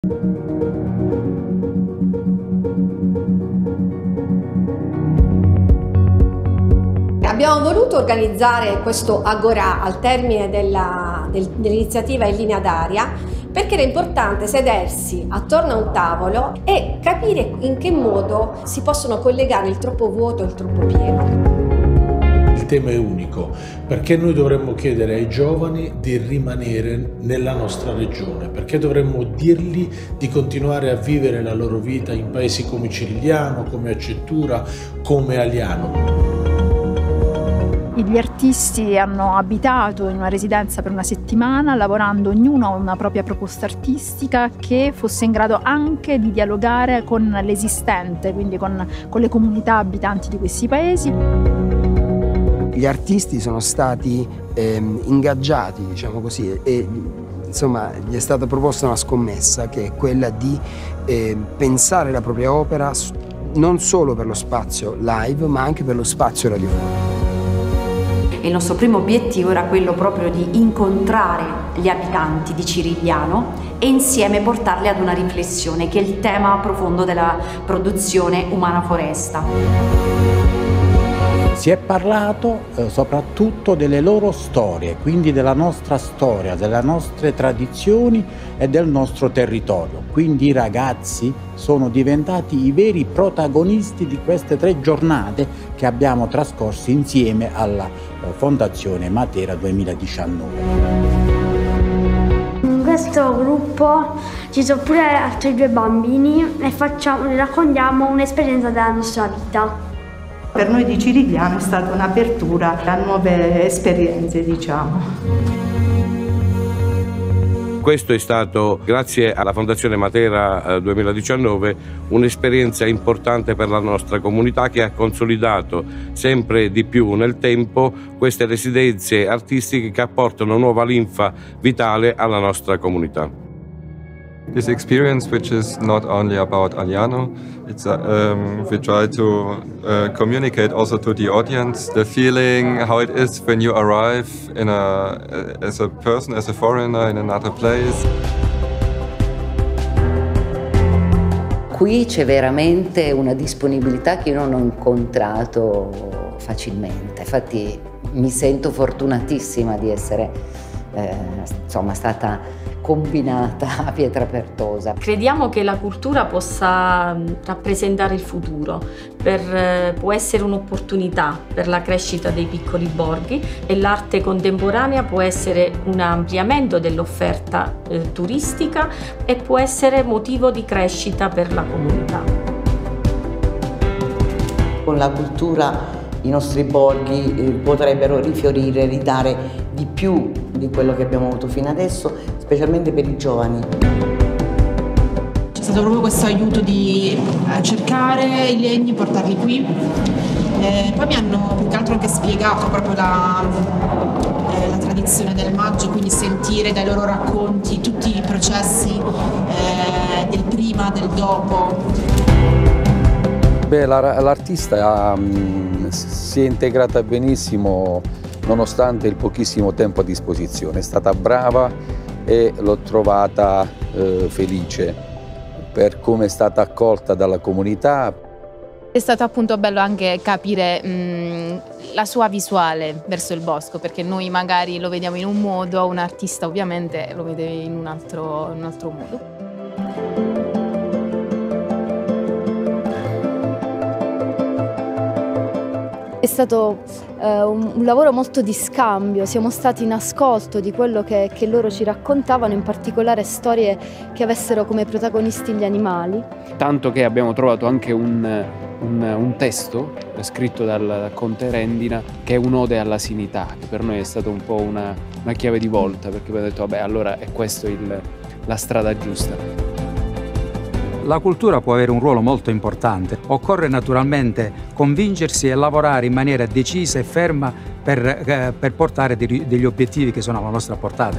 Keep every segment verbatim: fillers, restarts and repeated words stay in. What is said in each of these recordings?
Abbiamo voluto organizzare questo Agorà al termine della, del, dell'iniziativa In Linea d'Aria perché era importante sedersi attorno a un tavolo e capire in che modo si possono collegare il troppo vuoto e il troppo pieno. Il tema è unico, perché noi dovremmo chiedere ai giovani di rimanere nella nostra regione, perché dovremmo dirgli di continuare a vivere la loro vita in paesi come Cirigliano, come Acettura, come Aliano. Gli artisti hanno abitato in una residenza per una settimana, lavorando ognuno a una propria proposta artistica che fosse in grado anche di dialogare con l'esistente, quindi con, con le comunità abitanti di questi paesi. Gli artisti sono stati ehm, ingaggiati, diciamo così, e insomma gli è stata proposta una scommessa che è quella di eh, pensare la propria opera non solo per lo spazio live, ma anche per lo spazio radiofonico. Il nostro primo obiettivo era quello proprio di incontrare gli abitanti di Cirigliano e insieme portarli ad una riflessione, che è il tema profondo della produzione Umana Foresta. Si è parlato eh, soprattutto delle loro storie, quindi della nostra storia, delle nostre tradizioni e del nostro territorio. Quindi i ragazzi sono diventati i veri protagonisti di queste tre giornate che abbiamo trascorso insieme alla eh, Fondazione Matera duemiladiciannove. In questo gruppo ci sono pure altri due bambini e facciamo, raccontiamo un'esperienza della nostra vita. Per noi di Cirigliano è stata un'apertura a nuove esperienze, diciamo. Questo è stato, grazie alla Fondazione Matera duemiladiciannove, un'esperienza importante per la nostra comunità che ha consolidato sempre di più nel tempo queste residenze artistiche che apportano nuova linfa vitale alla nostra comunità. This experience, which is not only about Aliano, it's, uh, um, we try to uh, communicate also to the audience the feeling, how it is when you arrive in a, as a person, as a foreigner in another place. Qui c'è veramente una disponibilità che io non ho incontrato facilmente, infatti mi sento fortunatissima di essere eh, insomma, stata combinata a Pietrapertosa. Crediamo che la cultura possa rappresentare il futuro, per, può essere un'opportunità per la crescita dei piccoli borghi e l'arte contemporanea può essere un ampliamento dell'offerta eh, turistica e può essere motivo di crescita per la comunità. Con la cultura i nostri borghi eh, potrebbero rifiorire, ridare di più di quello che abbiamo avuto fino adesso, specialmente per i giovani. C'è stato proprio questo aiuto di cercare i legni, portarli qui. E poi mi hanno più che altro anche spiegato proprio la, eh, la tradizione del maggio, quindi sentire dai loro racconti tutti i processi eh, del prima, del dopo. Beh, l'artista um, si è integrata benissimo nonostante il pochissimo tempo a disposizione. È stata brava e l'ho trovata eh, felice per come è stata accolta dalla comunità. È stato appunto bello anche capire mh, la sua visuale verso il bosco, perché noi magari lo vediamo in un modo, un artista ovviamente lo vede in un altro, in un altro modo. È stato eh, un, un lavoro molto di scambio, siamo stati in ascolto di quello che, che loro ci raccontavano, in particolare storie che avessero come protagonisti gli animali. Tanto che abbiamo trovato anche un, un, un testo scritto dal, dal Conte Rendina che è un'ode alla sinità, che per noi è stata un po' una, una chiave di volta, perché abbiamo detto vabbè, allora è questa la strada giusta. La cultura può avere un ruolo molto importante. Occorre naturalmente convincersi e lavorare in maniera decisa e ferma per, eh, per portare degli, degli obiettivi che sono alla nostra portata.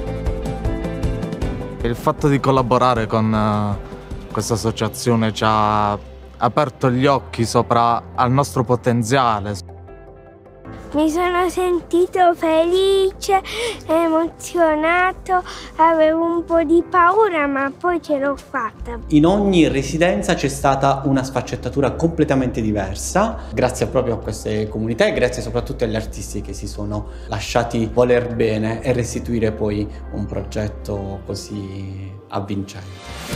Il fatto di collaborare con uh, questa associazione ci ha aperto gli occhi sopra al nostro potenziale. Mi sono sentito felice, emozionato, avevo un po' di paura ma poi ce l'ho fatta. In ogni residenza c'è stata una sfaccettatura completamente diversa, grazie proprio a queste comunità e grazie soprattutto agli artisti che si sono lasciati voler bene e restituire poi un progetto così avvincente.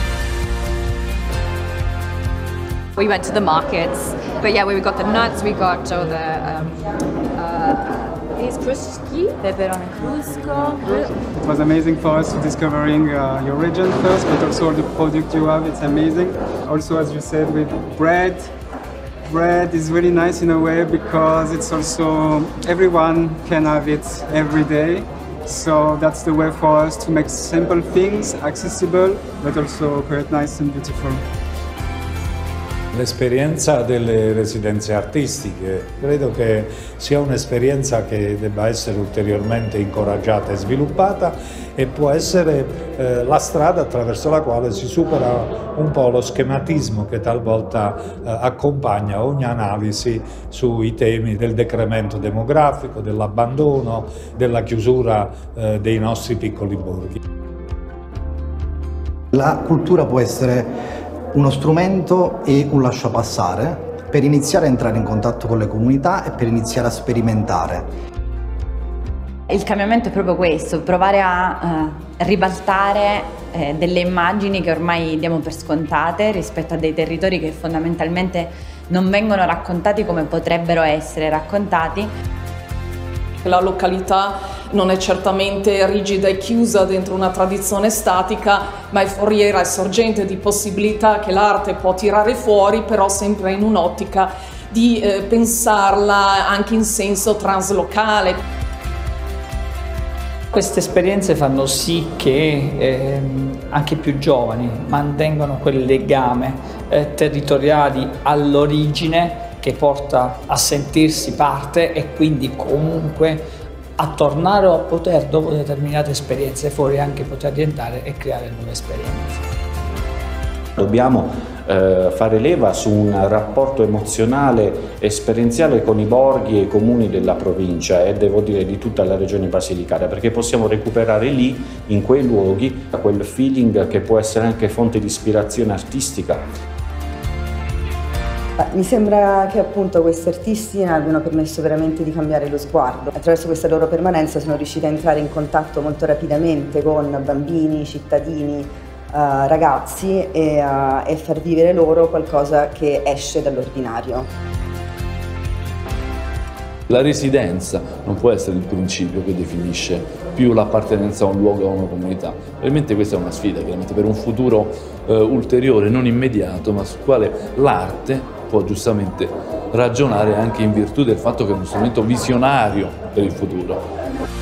We went to the markets, but yeah, we got the nuts, we got all the um, uh, is kruszki, pepperoni crusco. It was amazing for us discovering uh, your region first, but also all the product you have, it's amazing. Also, as you said, with bread, bread is really nice in a way because it's also, everyone can have it every day. So that's the way for us to make simple things accessible, but also quite nice and beautiful. L'esperienza delle residenze artistiche credo che sia un'esperienza che debba essere ulteriormente incoraggiata e sviluppata e può essere eh, la strada attraverso la quale si supera un po' lo schematismo che talvolta eh, accompagna ogni analisi sui temi del decremento demografico, dell'abbandono, della chiusura eh, dei nostri piccoli borghi. La cultura può essere uno strumento e un lasciapassare per iniziare a entrare in contatto con le comunità e per iniziare a sperimentare. Il cambiamento è proprio questo, provare a eh, ribaltare eh, delle immagini che ormai diamo per scontate rispetto a dei territori che fondamentalmente non vengono raccontati come potrebbero essere raccontati. La località non è certamente rigida e chiusa dentro una tradizione statica, ma è foriera e sorgente di possibilità che l'arte può tirare fuori, però sempre in un'ottica di eh, pensarla anche in senso translocale. Queste esperienze fanno sì che eh, anche i più giovani mantengano quel legame eh, territoriali all'origine che porta a sentirsi parte e quindi comunque a tornare o a poter, dopo determinate esperienze fuori, anche poter rientrare e creare nuove esperienze. Dobbiamo eh, fare leva su un rapporto emozionale, esperienziale con i borghi e i comuni della provincia e devo dire di tutta la regione basilicata, perché possiamo recuperare lì, in quei luoghi, quel feeling che può essere anche fonte di ispirazione artistica. Mi sembra che appunto questi artisti abbiano permesso veramente di cambiare lo sguardo. Attraverso questa loro permanenza sono riusciti a entrare in contatto molto rapidamente con bambini, cittadini, uh, ragazzi e, uh, e far vivere loro qualcosa che esce dall'ordinario. La residenza non può essere il principio che definisce più l'appartenenza a un luogo o a una comunità. Ovviamente questa è una sfida, chiaramente, per un futuro eh, ulteriore, non immediato, ma sul quale l'arte può giustamente ragionare anche in virtù del fatto che è uno strumento visionario per il futuro.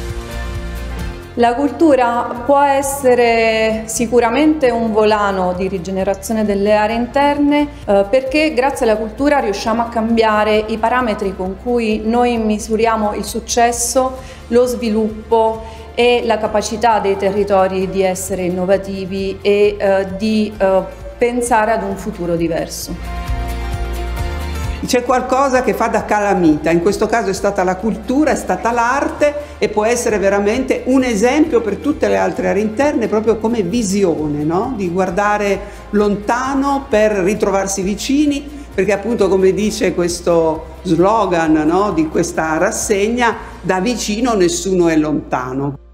La cultura può essere sicuramente un volano di rigenerazione delle aree interne eh, perché grazie alla cultura riusciamo a cambiare i parametri con cui noi misuriamo il successo, lo sviluppo e la capacità dei territori di essere innovativi e eh, di eh, pensare ad un futuro diverso. C'è qualcosa che fa da calamita, in questo caso è stata la cultura, è stata l'arte e può essere veramente un esempio per tutte le altre aree interne proprio come visione, no? Di guardare lontano per ritrovarsi vicini, perché appunto come dice questo slogan, no? Di questa rassegna, da vicino nessuno è lontano.